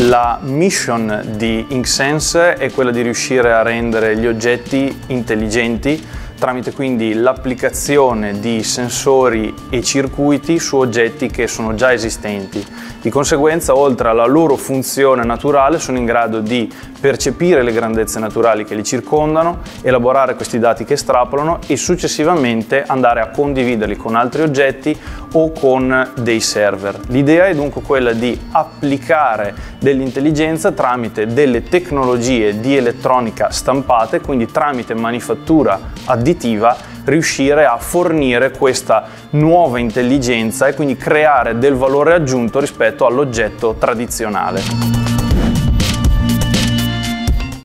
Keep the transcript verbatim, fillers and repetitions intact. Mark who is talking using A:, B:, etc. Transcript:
A: La mission di Inksense è quella di riuscire a rendere gli oggetti intelligenti tramite quindi l'applicazione di sensori e circuiti su oggetti che sono già esistenti. Di conseguenza, oltre alla loro funzione naturale, sono in grado di percepire le grandezze naturali che li circondano, elaborare questi dati che estrapolano e successivamente andare a condividerli con altri oggetti o con dei server. L'idea è dunque quella di applicare dell'intelligenza tramite delle tecnologie di elettronica stampate, quindi tramite manifattura additiva, riuscire a fornire questa nuova intelligenza e quindi creare del valore aggiunto rispetto all'oggetto tradizionale.